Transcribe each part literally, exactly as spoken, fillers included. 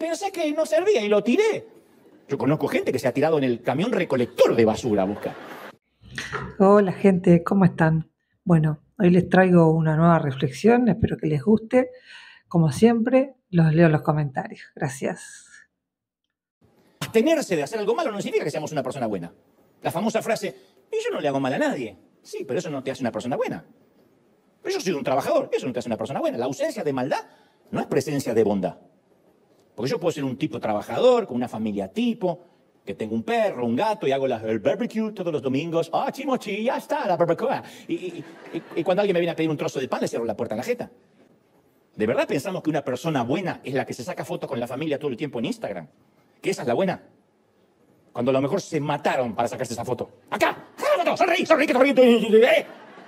pensé que no servía y lo tiré. Yo conozco gente que se ha tirado en el camión recolector de basura a buscar. Hola gente, ¿cómo están? Bueno, hoy les traigo una nueva reflexión, espero que les guste. Como siempre, los leo en los comentarios. Gracias. Abstenerse de hacer algo malo no significa que seamos una persona buena. La famosa frase, y yo no le hago mal a nadie. Sí, pero eso no te hace una persona buena. Pero yo soy un trabajador, eso no te hace una persona buena. La ausencia de maldad no es presencia de bondad. Porque yo puedo ser un tipo trabajador, con una familia tipo, que tengo un perro, un gato, y hago la, el barbecue todos los domingos. Ah, oh, chimochi, ya está, la barbacoa. Y, y, y, y cuando alguien me viene a pedir un trozo de pan, le cierro la puerta en la jeta. ¿De verdad pensamos que una persona buena es la que se saca fotos con la familia todo el tiempo en Instagram? ¿Que esa es la buena? Cuando a lo mejor se mataron para sacarse esa foto. ¡Acá! ¡Foto! ¡Sonreí! ¡Sonreí! ¡Que sonreí! ¡Eh!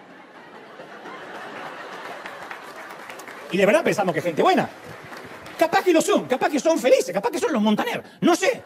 Y de verdad pensamos que es gente buena. Capaz que lo son, capaz que son felices, capaz que son los Montaner. No sé.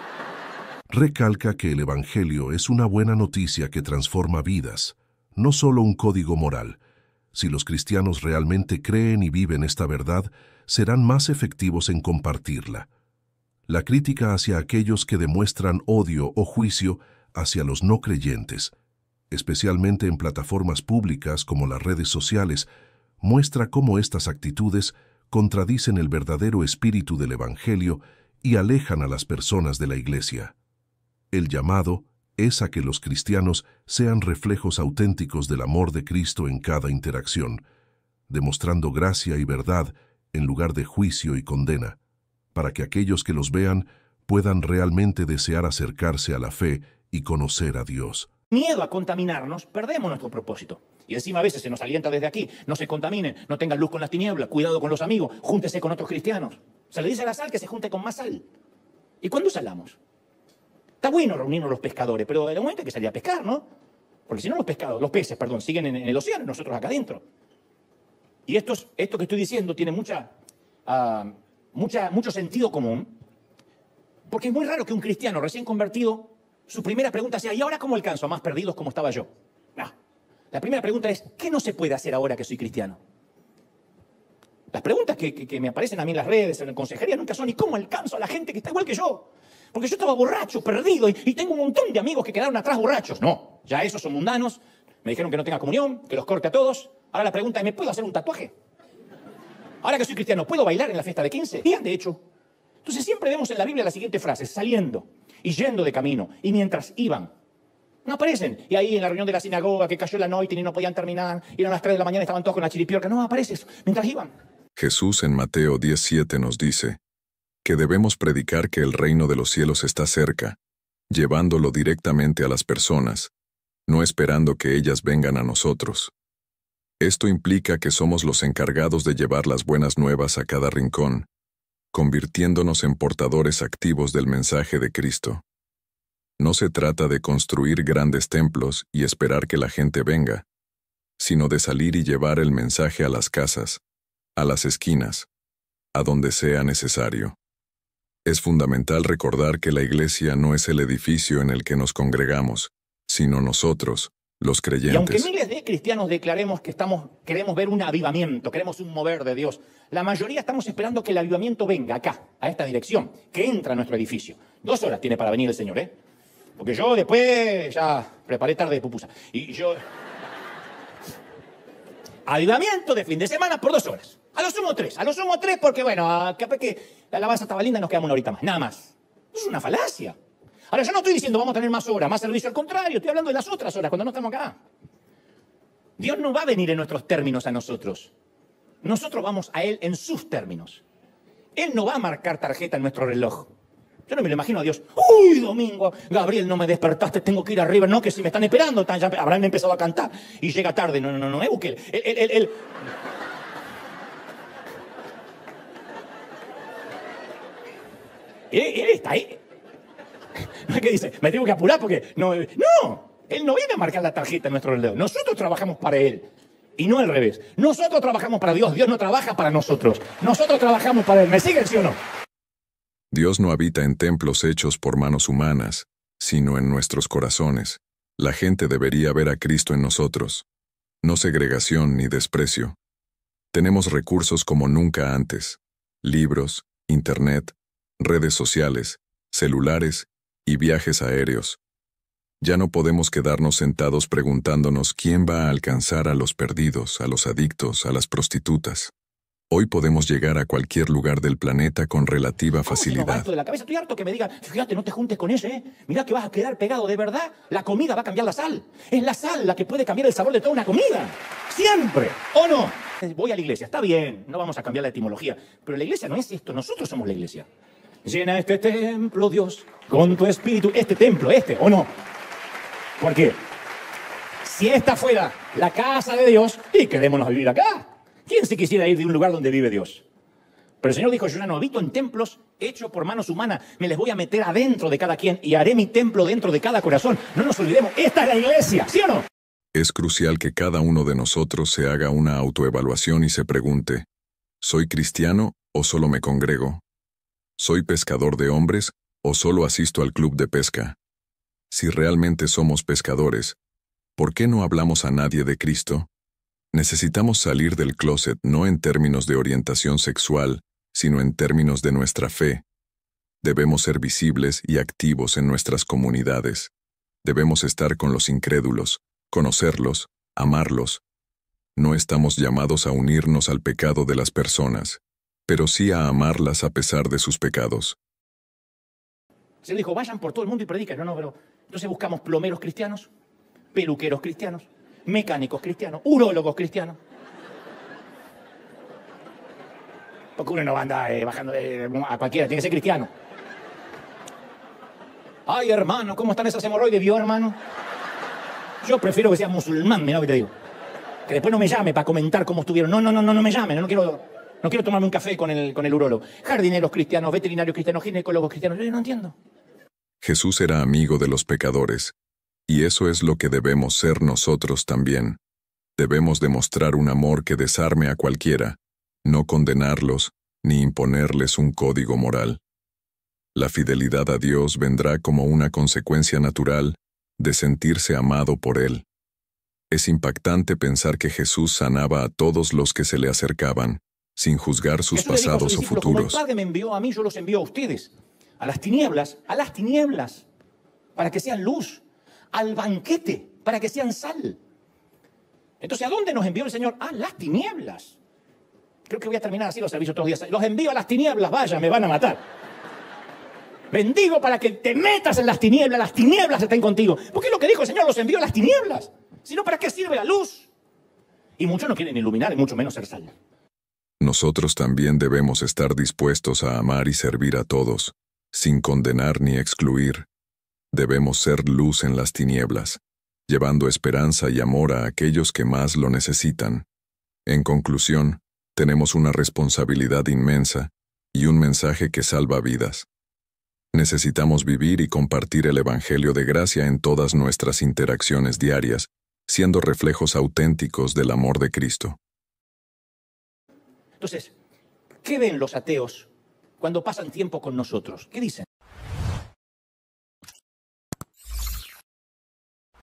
Recalca que el Evangelio es una buena noticia que transforma vidas, no solo un código moral. Si los cristianos realmente creen y viven esta verdad, serán más efectivos en compartirla. La crítica hacia aquellos que demuestran odio o juicio hacia los no creyentes, especialmente en plataformas públicas como las redes sociales, muestra cómo estas actitudes contradicen el verdadero espíritu del Evangelio y alejan a las personas de la Iglesia. El llamado es a que los cristianos sean reflejos auténticos del amor de Cristo en cada interacción, demostrando gracia y verdad en lugar de juicio y condena, para que aquellos que los vean puedan realmente desear acercarse a la fe y conocer a Dios. Miedo a contaminarnos, perdemos nuestro propósito. Y encima a veces se nos alienta desde aquí, no se contaminen, no tengan luz con las tinieblas, cuidado con los amigos, júntese con otros cristianos. Se le dice a la sal que se junte con más sal. ¿Y cuándo salamos? Está bueno reunirnos los pescadores, pero en el momento hay que salir a pescar, ¿no? Porque si no los pescados, los peces, perdón, siguen en, en el océano y nosotros acá adentro. Y esto, es, esto que estoy diciendo tiene mucha, uh, mucha, mucho sentido común, porque es muy raro que un cristiano recién convertido, su primera pregunta sea, ¿y ahora cómo alcanzo a más perdidos como estaba yo? No. La primera pregunta es, ¿qué no se puede hacer ahora que soy cristiano? Las preguntas que, que, que me aparecen a mí en las redes, en la consejería, nunca son, ¿y cómo alcanzo a la gente que está igual que yo? Porque yo estaba borracho, perdido, y, y tengo un montón de amigos que quedaron atrás borrachos. No, ya esos son mundanos, me dijeron que no tenga comunión, que los corte a todos. Ahora la pregunta es, ¿me puedo hacer un tatuaje? Ahora que soy cristiano, ¿puedo bailar en la fiesta de quince? Bien, de hecho. Entonces siempre vemos en la Biblia la siguiente frase, saliendo y yendo de camino, y mientras iban, no aparecen. Y ahí en la reunión de la sinagoga, que cayó la noche y no podían terminar, y eran las tres de la mañana y estaban todos con la chiripiorca, no aparece eso, mientras iban. Jesús en Mateo diez siete nos dice que debemos predicar que el reino de los cielos está cerca, llevándolo directamente a las personas, no esperando que ellas vengan a nosotros. Esto implica que somos los encargados de llevar las buenas nuevas a cada rincón, convirtiéndonos en portadores activos del mensaje de Cristo. No se trata de construir grandes templos y esperar que la gente venga, sino de salir y llevar el mensaje a las casas, a las esquinas, a donde sea necesario. Es fundamental recordar que la iglesia no es el edificio en el que nos congregamos, sino nosotros, los creyentes. Y aunque miles de cristianos declaremos que estamos, queremos ver un avivamiento, queremos un mover de Dios, la mayoría estamos esperando que el avivamiento venga acá, a esta dirección, que entra a nuestro edificio. Dos horas tiene para venir el Señor, ¿eh? Porque yo después ya preparé tarde de pupusa. Y yo... Avivamiento de fin de semana por dos horas. A lo sumo tres. A lo sumo tres porque, bueno, capaz que la alabanza estaba linda y nos quedamos una horita más. Nada más. Eso es una falacia. Ahora, yo no estoy diciendo vamos a tener más horas, más servicio. Al contrario, estoy hablando de las otras horas, cuando no estamos acá. Dios no va a venir en nuestros términos a nosotros. Nosotros vamos a Él en sus términos. Él no va a marcar tarjeta en nuestro reloj. Yo no me lo imagino a Dios. ¡Uy, domingo! Gabriel, no me despertaste, tengo que ir arriba. No, que si me están esperando, ya habrán empezado a cantar. Y llega tarde. No, no, no, no, Ebukel. Él, él, él, él. Él, él está ahí. No es que dice, me tengo que apurar porque... No, no, Él no viene a marcar la tarjeta en nuestro reloj. Nosotros trabajamos para Él. Y no al revés. Nosotros trabajamos para Dios. Dios no trabaja para nosotros. Nosotros trabajamos para Él. ¿Me siguen, sí o no? Dios no habita en templos hechos por manos humanas, sino en nuestros corazones. La gente debería ver a Cristo en nosotros. No segregación ni desprecio. Tenemos recursos como nunca antes. Libros, internet, redes sociales, celulares y viajes aéreos. Ya no podemos quedarnos sentados preguntándonos quién va a alcanzar a los perdidos, a los adictos, a las prostitutas. Hoy podemos llegar a cualquier lugar del planeta con relativa ¿Cómo se nos va facilidad. esto de la cabeza? Estoy harto que me digan, fíjate, no te juntes con ese, ¿eh? Mirá que vas a quedar pegado, de verdad. La comida va a cambiar la sal. Es la sal la que puede cambiar el sabor de toda una comida. Siempre, ¿o no? Voy a la iglesia, está bien, no vamos a cambiar la etimología, pero la iglesia no es esto, nosotros somos la iglesia. Llena este templo, Dios, con tu espíritu. Este templo, este, ¿o no? ¿Por qué? Si esta fuera la casa de Dios, y quedémonos vivir acá. ¿Quién se quisiera ir de un lugar donde vive Dios? Pero el Señor dijo, yo no habito en templos hechos por manos humanas. Me les voy a meter adentro de cada quien y haré mi templo dentro de cada corazón. No nos olvidemos, esta es la iglesia, ¿sí o no? Es crucial que cada uno de nosotros se haga una autoevaluación y se pregunte, ¿soy cristiano o solo me congrego? ¿Soy pescador de hombres o solo asisto al club de pesca? Si realmente somos pescadores, ¿por qué no hablamos a nadie de Cristo? Necesitamos salir del closet no en términos de orientación sexual, sino en términos de nuestra fe. Debemos ser visibles y activos en nuestras comunidades. Debemos estar con los incrédulos, conocerlos, amarlos. No estamos llamados a unirnos al pecado de las personas, pero sí a amarlas a pesar de sus pecados. Se dijo, vayan por todo el mundo y predican. No, no, pero entonces buscamos plomeros cristianos, peluqueros cristianos, mecánicos cristianos, urólogos cristianos. Porque uno no va a andar eh, bajando eh, a cualquiera, tiene que ser cristiano. Ay, hermano, ¿cómo están esas hemorroides? ¿Vio, hermano? Yo prefiero que sea musulmán, mirá lo que te digo. Que después no me llame para comentar cómo estuvieron. No, no, no, no, no me llame, no quiero, no quiero tomarme un café con el, con el urólogo. Jardineros cristianos, veterinarios cristianos, ginecólogos cristianos. Yo no entiendo. Jesús era amigo de los pecadores, y eso es lo que debemos ser nosotros también. Debemos demostrar un amor que desarme a cualquiera, no condenarlos ni imponerles un código moral. La fidelidad a Dios vendrá como una consecuencia natural de sentirse amado por Él. Es impactante pensar que Jesús sanaba a todos los que se le acercaban, sin juzgar sus Jesús le dijo a sus pasados o discípulos, como futuros. el Padre me envió a mí, yo los envío a ustedes. A las tinieblas, a las tinieblas, para que sean luz. Al banquete, para que sean sal. Entonces, ¿a dónde nos envió el Señor? A las tinieblas. Creo que voy a terminar así los servicios todos los días. Los envío a las tinieblas, vaya, me van a matar. Bendigo para que te metas en las tinieblas, las tinieblas estén contigo. Porque es lo que dijo el Señor, los envío a las tinieblas. Si no, ¿para qué sirve la luz? Y muchos no quieren iluminar, y mucho menos ser sal. Nosotros también debemos estar dispuestos a amar y servir a todos, sin condenar ni excluir. Debemos ser luz en las tinieblas, llevando esperanza y amor a aquellos que más lo necesitan. En conclusión, tenemos una responsabilidad inmensa y un mensaje que salva vidas. Necesitamos vivir y compartir el Evangelio de gracia en todas nuestras interacciones diarias, siendo reflejos auténticos del amor de Cristo. Entonces, ¿qué ven los ateos cuando pasan tiempo con nosotros? ¿Qué dicen?